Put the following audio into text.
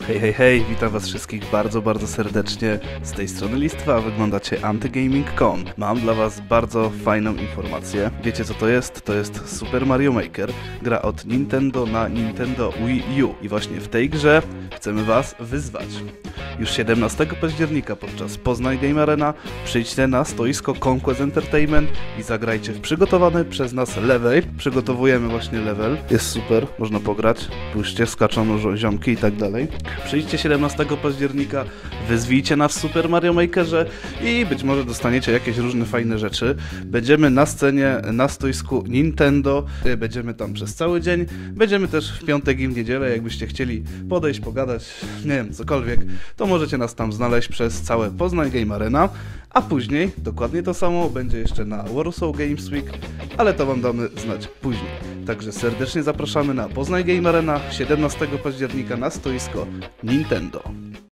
Hej, hej, hej, witam was wszystkich bardzo serdecznie. Z tej strony Listwa, a wyglądacie AntyGaming.com. Mam dla was bardzo fajną informację. Wiecie co to jest? To jest Super Mario Maker. Gra od Nintendo na Nintendo Wii U. I właśnie w tej grze chcemy was wyzwać. Już 17 października podczas Poznań Game Arena przyjdźcie na stoisko Conquest Entertainment i zagrajcie w przygotowany przez nas level. Przygotowujemy właśnie level. Jest super, można pograć. Pójście, skaczą ziomki i tak dalej. Przyjdźcie 17 października, wyzwijcie nas w Super Mario Makerze i być może dostaniecie jakieś różne fajne rzeczy. Będziemy na scenie, na stoisku Nintendo, będziemy tam przez cały dzień. Będziemy też w piątek i w niedzielę, jakbyście chcieli podejść, pogadać, nie wiem, cokolwiek, to możecie nas tam znaleźć przez całe Poznań Game Arena, a później dokładnie to samo będzie jeszcze na Warsaw Games Week, ale to wam damy znać później. Także serdecznie zapraszamy na Poznań Game Arena 17 października na stoisko Nintendo.